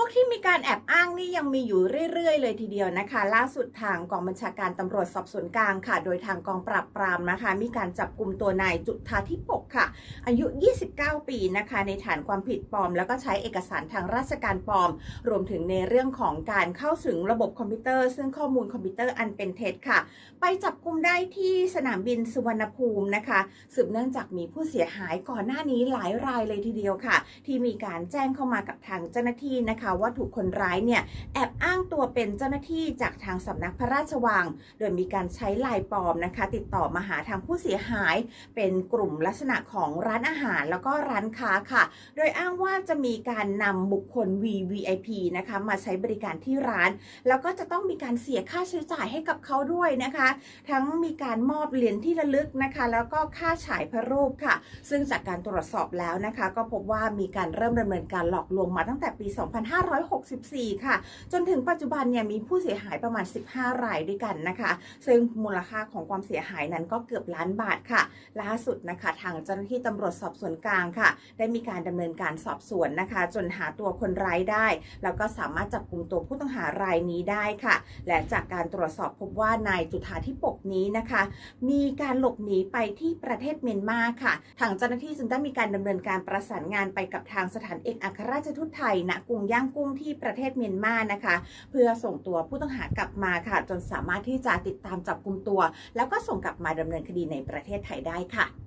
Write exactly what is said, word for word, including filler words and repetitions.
กที่มีการแอบอ้างนี่ยังมีอยู่เรื่อยๆเลยทีเดียวนะคะล่าสุดทางกองบัญชาการตำรวจสอบสวนกลางค่ะโดยทางกองปราบปรามนะคะมีการจับกลุ่มตัวนายจุฑาธิปกค่ะอายุยี่สิบเก้าปีนะคะในฐานความผิดปลอมแล้วก็ใช้เอกสารทางราชการปลอมรวมถึงในเรื่องของการเข้าถึงระบบคอมพิวเตอร์ซึ่งข้อมูลคอมพิวเตอร์อันเป็นเท็จค่ะไปจับกลุ่มได้ที่สนามบินสุวรรณภูมินะคะสืบเนื่องจากมีผู้เสียหายก่อนหน้านี้หลายรายเลยทีเดียวค่ะที่มีการแจ้งเข้ามากับทางเจ้าหน้าที่นะคะว่าถูกคนร้ายเนี่ยแอบอ้างตัวเป็นเจ้าหน้าที่จากทางสำนักพระราชวังโดยมีการใช้ลายปลอมนะคะติดต่อมาหาทางผู้เสียหายเป็นกลุ่มลักษณะของร้านอาหารแล้วก็ร้านค้าค่ะโดยอ้างว่าจะมีการนำบุคคล วี วี ไอ พี นะคะมาใช้บริการที่ร้านแล้วก็จะต้องมีการเสียค่าใช้จ่ายให้กับเขาด้วยนะคะทั้งมีการมอบเหรียญที่ระลึกนะคะแล้วก็ค่าฉายพระรูปค่ะซึ่งจากการตรวจสอบแล้วนะคะก็พบว่ามีการเริ่มดำเนินการหลอกลวงมาตั้งแต่ปี สองพันห้าร้อยหกสิบสี่ ค่ะจนถึงปัจจุบันเนี่ยมีผู้เสียหายประมาณสิบห้ารายด้วยกันนะคะซึ่งมูลค่าของความเสียหายนั้นก็เกือบล้านบาทค่ะล่าสุดนะคะทางเจ้าหน้าที่ตำรวจสอบสวนกลางค่ะได้มีการดำเนินการสอบสวนนะคะจนหาตัวคนร้ายได้แล้วก็สามารถจับกลุ่มตัวผู้ต้องหารายนี้ได้ค่ะและจากการตรวจสอบพบว่านายจุฑาธิปกนี้นะคะมีการหลบหนีไปที่ประเทศเมียนมาค่ะทางเจ้าหน้าที่จึงได้มีการดำเนินการประสานงานไปกับทางสถานเอกอัครราชทูตไทยณกรุงย่างกุ้งที่ประเทศเมียนมานะคะเพื่อส่งตัวผู้ต้องหากลับมาค่ะจนสามารถที่จะติดตามจับกุมตัวแล้วก็ส่งกลับมาดำเนินคดีในประเทศไทยได้ค่ะ